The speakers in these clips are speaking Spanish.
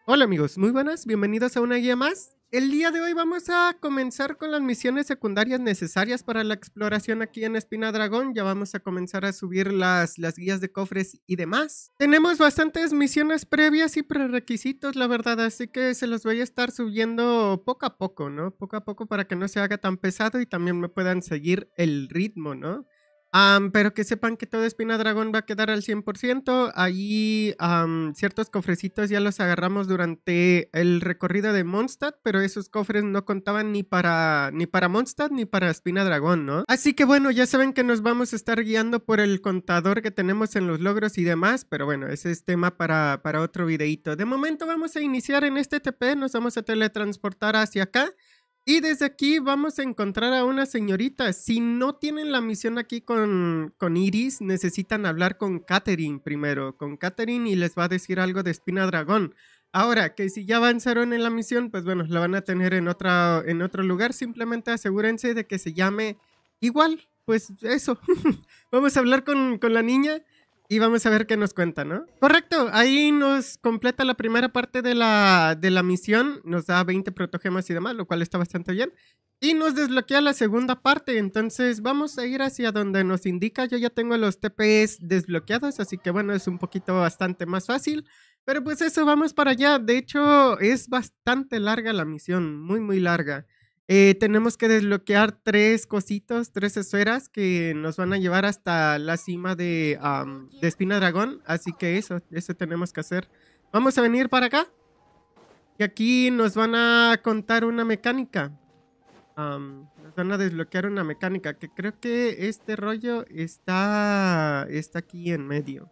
Hola amigos, muy buenas, bienvenidos a una guía más. El día de hoy vamos a comenzar con las misiones secundarias necesarias para la exploración aquí en Espina Dragón. Ya vamos a comenzar a subir las guías de cofres y demás. Tenemos bastantes misiones previas y prerequisitos, la verdad, así que se los voy a estar subiendo poco a poco, ¿no? Poco a poco para que no se haga tan pesado y también me puedan seguir el ritmo, ¿no? Pero que sepan que todo Espina Dragón va a quedar al 100%. Ahí ciertos cofrecitos ya los agarramos durante el recorrido de Mondstadt, pero esos cofres no contaban ni para Mondstadt ni para Espina Dragón, ¿no? Así que bueno, ya saben que nos vamos a estar guiando por el contador que tenemos en los logros y demás, pero bueno, ese es tema para otro videito. De momento vamos a iniciar en este TP, nos vamos a teletransportar hacia acá. Y desde aquí vamos a encontrar a una señorita. Si no tienen la misión aquí con Iris, necesitan hablar con Catherine primero. Con Catherine y les va a decir algo de Espina Dragón. Ahora, que si ya avanzaron en la misión, pues bueno, la van a tener en otro lugar. Simplemente asegúrense de que se llame igual. Pues eso. Vamos a hablar con la niña. Y vamos a ver qué nos cuenta, ¿no? Correcto, ahí nos completa la primera parte de la misión. Nos da 20 protogemas y demás, lo cual está bastante bien. Y nos desbloquea la segunda parte, entonces vamos a ir hacia donde nos indica. Yo ya tengo los TPs desbloqueados, así que bueno, es un poquito bastante más fácil. Pero pues eso, vamos para allá. De hecho, es bastante larga la misión, muy muy larga. Tenemos que desbloquear tres esferas que nos van a llevar hasta la cima de Espina Dragón. Así que eso tenemos que hacer. Vamos a venir para acá. Y aquí nos van a contar una mecánica. Nos van a desbloquear una mecánica. Que creo que este rollo está aquí en medio.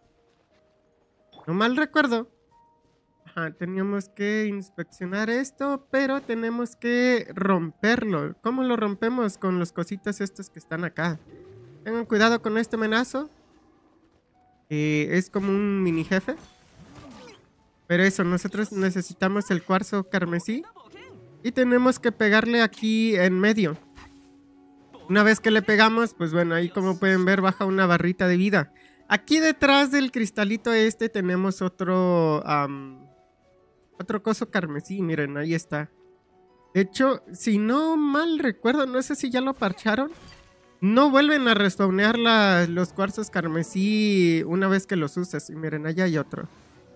No mal recuerdo. Teníamos que inspeccionar esto, pero tenemos que romperlo. ¿Cómo lo rompemos? Con los cositos estos que están acá. Tengan cuidado con este menazo. Es como un mini jefe. Pero eso, nosotros necesitamos el cuarzo carmesí. Y tenemos que pegarle aquí en medio. Una vez que le pegamos, pues bueno, ahí como pueden ver baja una barrita de vida. Aquí detrás del cristalito este tenemos otro coso carmesí, miren, ahí está. De hecho, si no mal recuerdo, no sé si ya lo parcharon. No vuelven a respawnear los cuarzos carmesí una vez que los usas. Y miren, allá hay otro.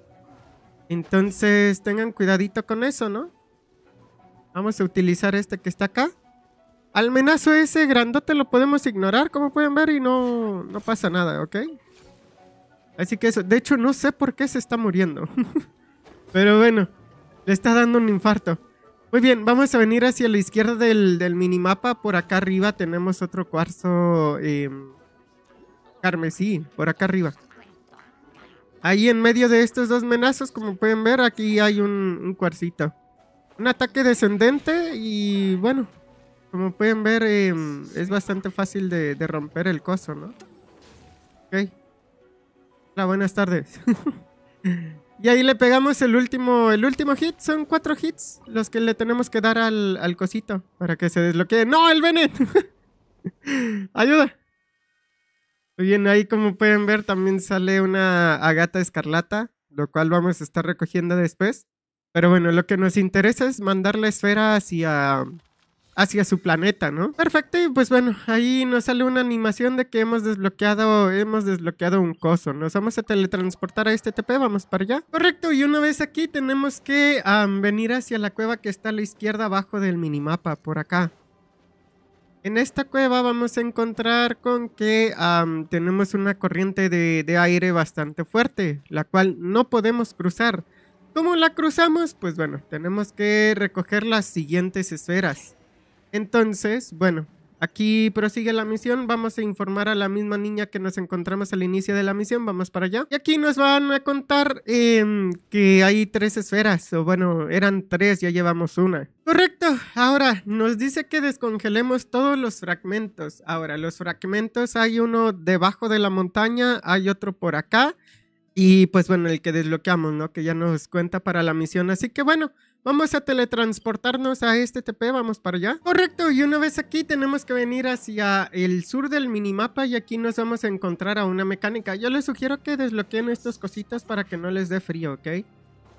Entonces, tengan cuidadito con eso, ¿no? Vamos a utilizar este que está acá. Al menazo ese grandote lo podemos ignorar, como pueden ver, y no pasa nada, ¿ok? Así que eso, de hecho, no sé por qué se está muriendo. Pero bueno, le está dando un infarto. Muy bien, vamos a venir hacia la izquierda del minimapa. Por acá arriba tenemos otro cuarzo carmesí, por acá arriba. Ahí en medio de estos dos menazos, como pueden ver, aquí hay un cuarcito. Un ataque descendente y bueno, como pueden ver, es bastante fácil de romper el coso, ¿no? Ok. Hola, buenas tardes. Y ahí le pegamos el último hit. Son 4 hits los que le tenemos que dar al cosito para que se desbloquee. ¡No, el Venom! ¡Ayuda! Muy bien, ahí como pueden ver también sale una Agata Escarlata, lo cual vamos a estar recogiendo después. Pero bueno, lo que nos interesa es mandar la esfera hacia su planeta, ¿no? Perfecto, y pues bueno, ahí nos sale una animación de que hemos desbloqueado un coso. Nos vamos a teletransportar a este TP, vamos para allá. Correcto, y una vez aquí tenemos que venir hacia la cueva que está a la izquierda abajo del minimapa, por acá. En esta cueva vamos a encontrar con que tenemos una corriente de aire bastante fuerte, la cual no podemos cruzar. ¿Cómo la cruzamos? Pues bueno, tenemos que recoger las siguientes esferas. Entonces, bueno, aquí prosigue la misión. Vamos a informar a la misma niña que nos encontramos al inicio de la misión. Vamos para allá. Y aquí nos van a contar que hay 3 esferas. O bueno, eran 3, ya llevamos una. Correcto. Ahora, nos dice que descongelemos todos los fragmentos. Ahora, los fragmentos hay uno debajo de la montaña, hay otro por acá. Y pues bueno, el que desbloqueamos, ¿no? Que ya nos cuenta para la misión. Así que bueno, vamos a teletransportarnos a este TP, vamos para allá. Correcto, y una vez aquí tenemos que venir hacia el sur del minimapa y aquí nos vamos a encontrar a una mecánica. Yo les sugiero que desbloqueen estos cositos para que no les dé frío, ¿ok?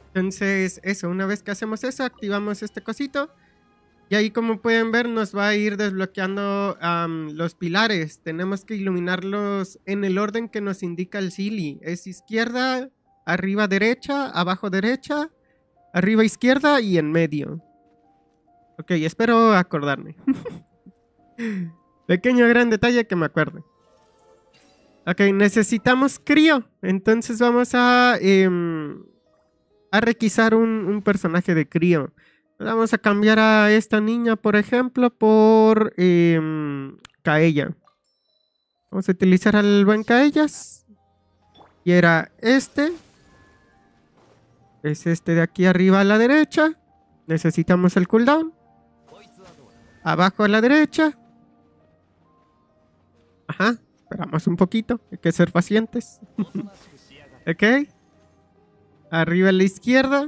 Entonces, eso, una vez que hacemos eso, activamos este cosito. Y ahí, como pueden ver, nos va a ir desbloqueando los pilares. Tenemos que iluminarlos en el orden que nos indica el Silly. Es izquierda, arriba derecha, abajo derecha, arriba izquierda y en medio. Ok, espero acordarme. Pequeño gran detalle que me acuerde. Ok, necesitamos crío. Entonces vamos a requisar un personaje de crío. Vamos a cambiar a esta niña, por ejemplo, por Kaella. Vamos a utilizar al buen Kaellas. Y era este. Es este de aquí arriba a la derecha. Necesitamos el cooldown. Abajo a la derecha. Ajá. Esperamos un poquito. Hay que ser pacientes. Ok. Arriba a la izquierda.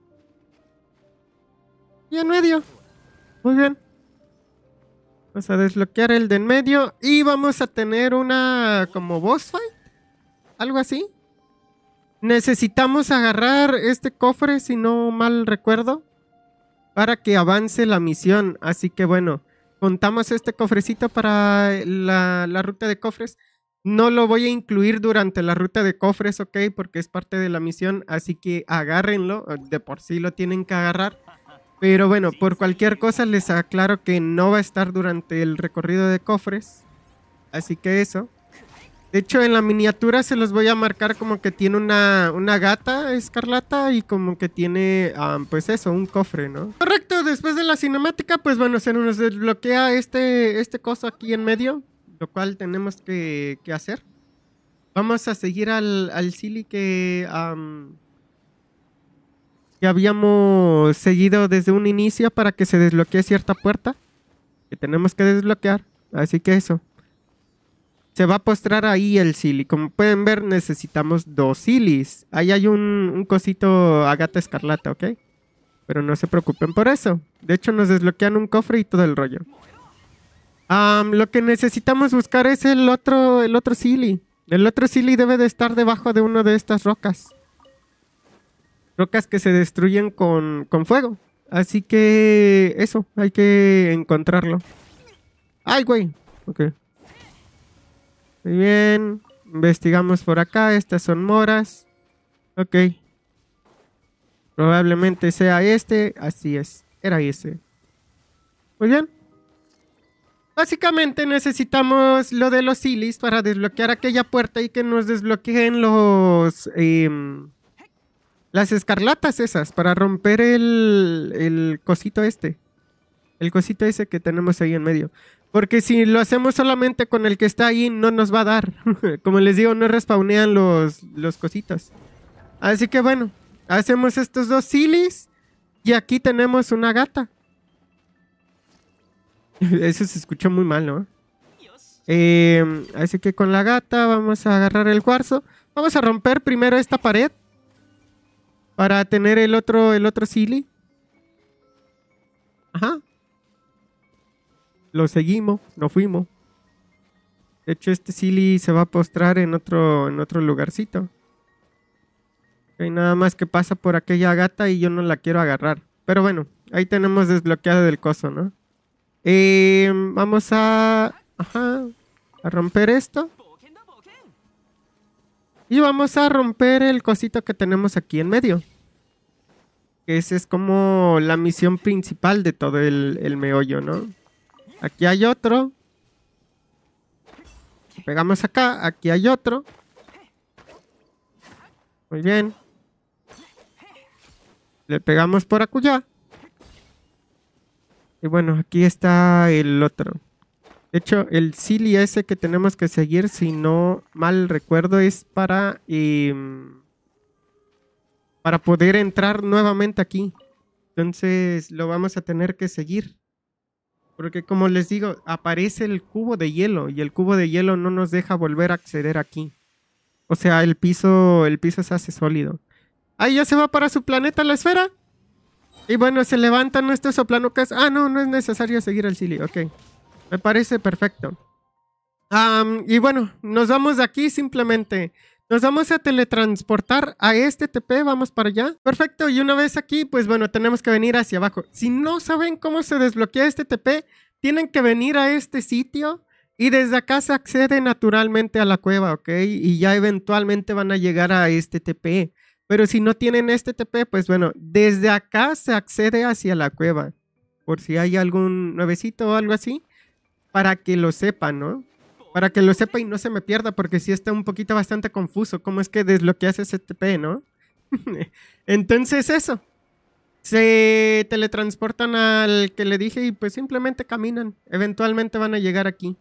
Y en medio. Muy bien. Vamos a desbloquear el de en medio. Y vamos a tener una como boss fight. Algo así. Necesitamos agarrar este cofre, si no mal recuerdo, para que avance la misión. Así que bueno, contamos este cofrecito para la ruta de cofres. No lo voy a incluir durante la ruta de cofres, ok, porque es parte de la misión. Así que agárrenlo. De por sí lo tienen que agarrar. Pero bueno, por cualquier cosa les aclaro que no va a estar durante el recorrido de cofres. Así que eso. De hecho, en la miniatura se los voy a marcar como que tiene una gata escarlata y como que tiene, pues eso, un cofre, ¿no? Correcto, después de la cinemática, pues bueno, se nos desbloquea este coso aquí en medio, lo cual tenemos que hacer. Vamos a seguir al Silly que habíamos seguido desde un inicio para que se desbloquee cierta puerta que tenemos que desbloquear. Así que eso. Se va a postrar ahí el Silly. Como pueden ver, necesitamos 2 Sillys. Ahí hay un cosito a gata escarlata, ¿ok? Pero no se preocupen por eso. De hecho, nos desbloquean un cofre y todo el rollo. Lo que necesitamos buscar es el otro Silly. El otro Silly debe de estar debajo de una de estas rocas. Rocas que se destruyen con fuego. Así que eso, hay que encontrarlo. ¡Ay, güey! Ok. Muy bien. Investigamos por acá. Estas son moras. Ok. Probablemente sea este. Así es. Era ese. Muy bien. Básicamente necesitamos lo de los Sillys para desbloquear aquella puerta y que nos desbloqueen las escarlatas esas. Para romper el cosito este. El cosito ese que tenemos ahí en medio. Porque si lo hacemos solamente con el que está ahí, no nos va a dar. Como les digo, no respawnean los cositos. Así que bueno, hacemos estos 2 Sillys. Y aquí tenemos una gata. Eso se escuchó muy mal, ¿no? Así que con la gata vamos a agarrar el cuarzo. Vamos a romper primero esta pared. Para tener el otro Silly. Ajá. Lo seguimos, nos fuimos. De hecho, este Silly se va a postrar en otro lugarcito. Okay, nada más que pasa por aquella gata y yo no la quiero agarrar. Pero bueno, ahí tenemos desbloqueado el coso, ¿no? Vamos a romper esto. Y vamos a romper el cosito que tenemos aquí en medio. Esa es como la misión principal de todo el meollo, ¿no? Aquí hay otro. Pegamos acá. Aquí hay otro. Muy bien. Le pegamos por acullá. Y bueno, aquí está el otro. De hecho, el Silly ese que tenemos que seguir, si no mal recuerdo, es para poder entrar nuevamente aquí. Entonces lo vamos a tener que seguir. Porque como les digo, aparece el cubo de hielo y el cubo de hielo no nos deja volver a acceder aquí. O sea, el piso se hace sólido. Ahí ya se va para su planeta la esfera. Y bueno, se levantan estos soplanucas. Ah, no es necesario seguir al Silly. Ok. Me parece perfecto. Y bueno, nos vamos de aquí simplemente. Nos vamos a teletransportar a este TP, vamos para allá. Perfecto, y una vez aquí, pues bueno, tenemos que venir hacia abajo. Si no saben cómo se desbloquea este TP, tienen que venir a este sitio y desde acá se accede naturalmente a la cueva, ¿ok? Y ya eventualmente van a llegar a este TP. Pero si no tienen este TP, pues bueno, desde acá se accede hacia la cueva. Por si hay algún nuevecito o algo así, para que lo sepan, ¿no? Para que lo sepa y no se me pierda, porque sí está un poquito bastante confuso cómo es que desbloqueas ese TP, ¿no? Entonces eso. Se teletransportan al que le dije y pues simplemente caminan. Eventualmente van a llegar aquí.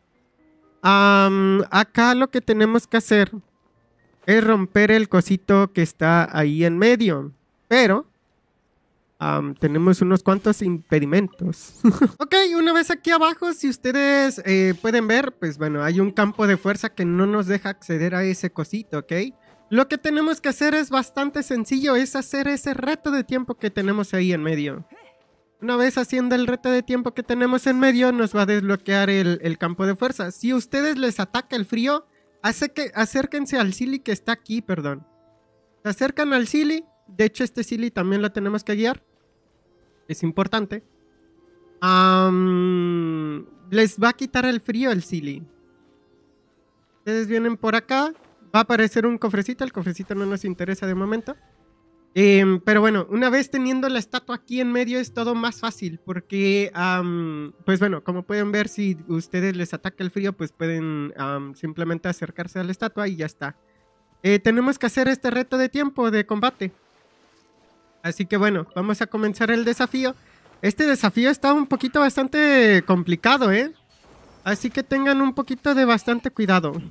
Acá lo que tenemos que hacer es romper el cosito que está ahí en medio. Pero tenemos unos cuantos impedimentos. Ok, una vez aquí abajo, si ustedes pueden ver, pues bueno, hay un campo de fuerza que no nos deja acceder a ese cosito, ¿ok? Lo que tenemos que hacer es bastante sencillo, es hacer ese reto de tiempo que tenemos ahí en medio. Una vez haciendo el reto de tiempo que tenemos en medio, nos va a desbloquear el campo de fuerza. Si a ustedes les ataca el frío, acérquense al Silly que está aquí, perdón. Se acercan al Silly. De hecho, este Silly también lo tenemos que guiar. Es importante. Les va a quitar el frío el Silly. Ustedes vienen por acá. Va a aparecer un cofrecito. El cofrecito no nos interesa de momento. Pero bueno, una vez teniendo la estatua aquí en medio es todo más fácil. Porque, pues bueno, como pueden ver, si ustedes les ataca el frío, pues pueden simplemente acercarse a la estatua y ya está. Tenemos que hacer este reto de tiempo de combate. Así que bueno, vamos a comenzar el desafío. Este desafío está un poquito bastante complicado, ¿eh? Así que tengan un poquito de bastante cuidado.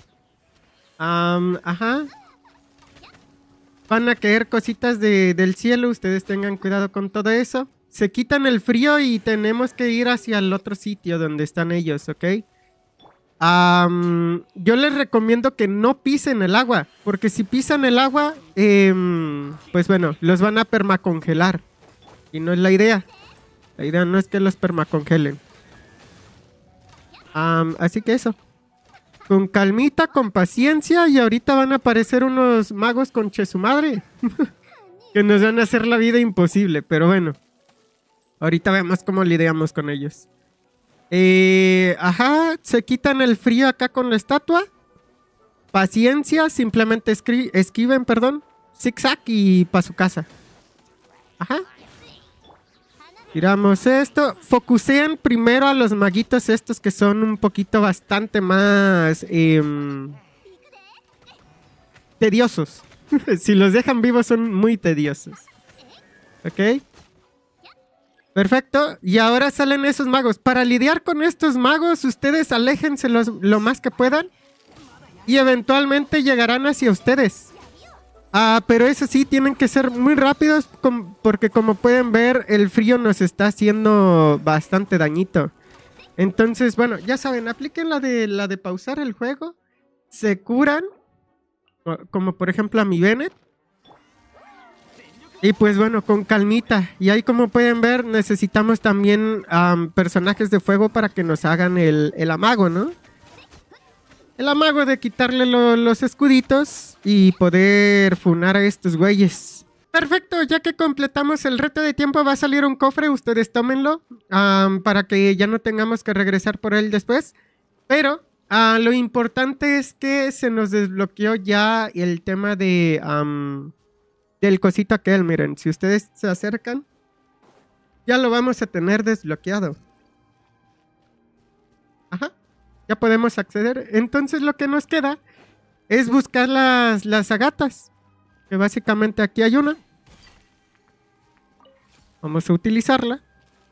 Ajá. Van a caer cositas del cielo, ustedes tengan cuidado con todo eso. Se quitan el frío y tenemos que ir hacia el otro sitio donde están ellos, ¿ok? Yo les recomiendo que no pisen el agua, porque si pisan el agua, pues bueno, los van a permacongelar. Y no es la idea. La idea no es que los permacongelen. Así que eso. Con calmita, con paciencia, y ahorita van a aparecer unos magos con che su madre. Que nos van a hacer la vida imposible, pero bueno. Ahorita vemos cómo lidiamos con ellos. Ajá, se quitan el frío acá con la estatua. Paciencia, simplemente esquiven, perdón. Zigzag y para su casa. Ajá. Tiramos esto. Focusean primero a los maguitos estos que son un poquito bastante más tediosos. Si los dejan vivos son muy tediosos. Ok. Perfecto, y ahora salen esos magos. Para lidiar con estos magos, ustedes aléjense lo más que puedan y eventualmente llegarán hacia ustedes. Pero eso sí, tienen que ser muy rápidos porque como pueden ver, el frío nos está haciendo bastante dañito. Entonces, bueno, ya saben, apliquen la de pausar el juego. Se curan, como por ejemplo a mi Bennett. Y pues bueno, con calmita. Y ahí como pueden ver, necesitamos también personajes de fuego para que nos hagan el amago, ¿no? El amago de quitarle los escuditos y poder funar a estos güeyes. Perfecto, ya que completamos el reto de tiempo va a salir un cofre, ustedes tómenlo para que ya no tengamos que regresar por él después. Pero lo importante es que se nos desbloqueó ya el tema de... del cosito aquel, miren, si ustedes se acercan, ya lo vamos a tener desbloqueado. Ajá, ya podemos acceder. Entonces lo que nos queda es buscar las agatas, que básicamente aquí hay una. Vamos a utilizarla.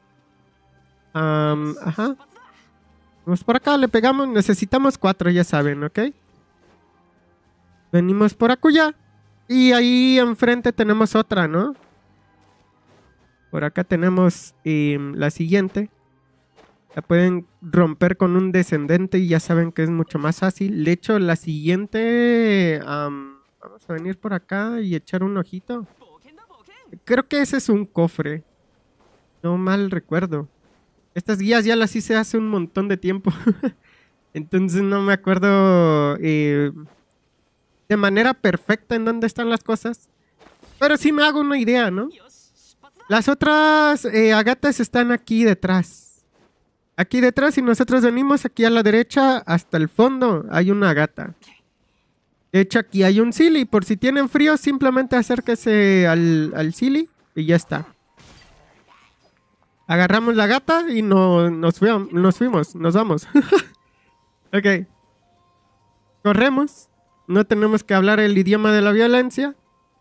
Ajá. Vamos por acá, le pegamos, necesitamos 4, ya saben, ¿ok? Venimos por acullá. Y ahí enfrente tenemos otra, ¿no? Por acá tenemos la siguiente. La pueden romper con un descendente y ya saben que es mucho más fácil. De hecho, la siguiente... vamos a venir por acá y echar un ojito. Creo que ese es un cofre. No mal recuerdo. Estas guías ya las hice hace un montón de tiempo. Entonces no me acuerdo... de manera perfecta en dónde están las cosas. Pero sí me hago una idea, ¿no? Las otras agatas están aquí detrás. Aquí detrás, y nosotros venimos aquí a la derecha hasta el fondo. Hay una agata. De hecho, aquí hay un Silly. Por si tienen frío, simplemente acérquese al Silly y ya está. Agarramos la gata y nos fuimos, nos vamos. Ok. Corremos. No tenemos que hablar el idioma de la violencia.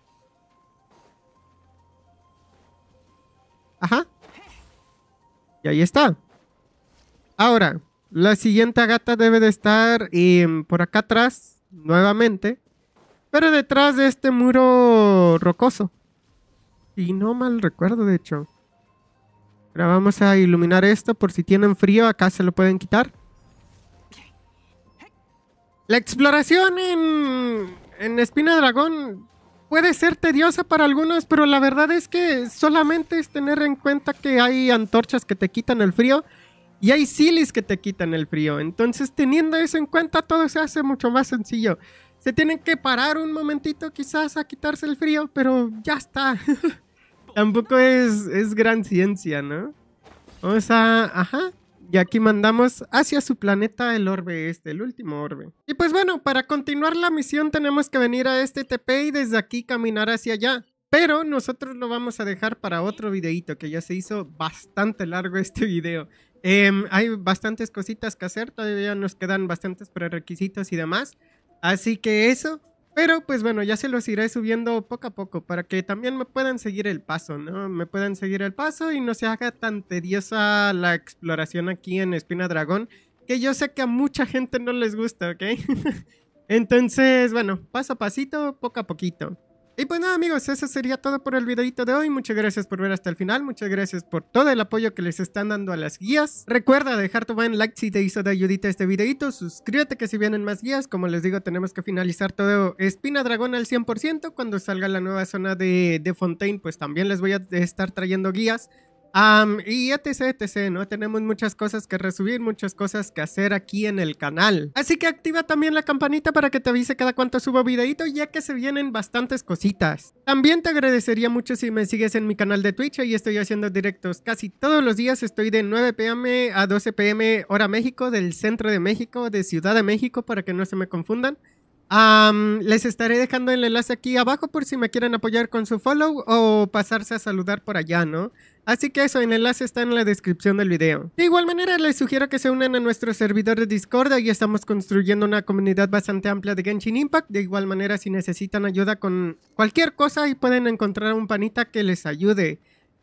Ajá. Y ahí está. Ahora, la siguiente gata debe de estar por acá atrás, nuevamente. Pero detrás de este muro rocoso. Y no mal recuerdo, de hecho. Ahora vamos a iluminar esto por si tienen frío. Acá se lo pueden quitar. La exploración en Espina Dragón puede ser tediosa para algunos, pero la verdad es que solamente es tener en cuenta que hay antorchas que te quitan el frío y hay Sillies que te quitan el frío. Entonces, teniendo eso en cuenta, todo se hace mucho más sencillo. Se tienen que parar un momentito quizás a quitarse el frío, pero ya está. Tampoco es gran ciencia, ¿no? Vamos a... Ajá. Y aquí mandamos hacia su planeta el orbe el último orbe. Y pues bueno, para continuar la misión tenemos que venir a este TP y desde aquí caminar hacia allá. Pero nosotros lo vamos a dejar para otro videito, que ya se hizo bastante largo este video. Hay bastantes cositas que hacer, todavía nos quedan bastantes prerequisitos y demás. Así que eso... Pero pues bueno, ya se los iré subiendo poco a poco para que también me puedan seguir el paso, ¿no? Me puedan seguir el paso y no se haga tan tediosa la exploración aquí en Espina Dragón, que yo sé que a mucha gente no les gusta, ¿ok? Entonces, bueno, paso a pasito, poco a poquito. Y pues nada, amigos, eso sería todo por el videito de hoy. Muchas gracias por ver hasta el final. Muchas gracias por todo el apoyo que les están dando a las guías. Recuerda dejar tu buen like si te hizo de ayudita este videito. Suscríbete que si vienen más guías. Como les digo, tenemos que finalizar todo Espina Dragón al 100%. Cuando salga la nueva zona de Fontaine, pues también les voy a estar trayendo guías. Y etc, ¿no? Tenemos muchas cosas que resubir, muchas cosas que hacer aquí en el canal. Así que activa también la campanita para que te avise cada cuanto subo videito, ya que se vienen bastantes cositas. También te agradecería mucho si me sigues en mi canal de Twitch, y estoy haciendo directos casi todos los días. Estoy de 9 p.m. a 12 p.m. hora México, del centro de México, de Ciudad de México, para que no se me confundan. Les estaré dejando el enlace aquí abajo por si me quieren apoyar con su follow o pasarse a saludar por allá, ¿no? Así que eso, el enlace está en la descripción del video. De igual manera, les sugiero que se unan a nuestro servidor de Discord. Ahí estamos construyendo una comunidad bastante amplia de Genshin Impact. De igual manera, si necesitan ayuda con cualquier cosa, ahí pueden encontrar un panita que les ayude.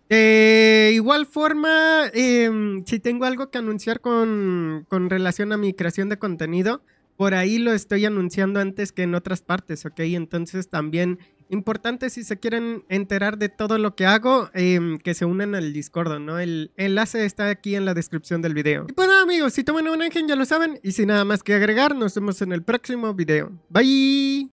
De igual forma, si tengo algo que anunciar con relación a mi creación de contenido, por ahí lo estoy anunciando antes que en otras partes, ¿ok? Entonces también importante, si se quieren enterar de todo lo que hago, que se unan al Discord, ¿no? El enlace está aquí en la descripción del video. Y pues nada, amigos, si toman un ángel ya lo saben, y sin nada más que agregar, nos vemos en el próximo video. Bye.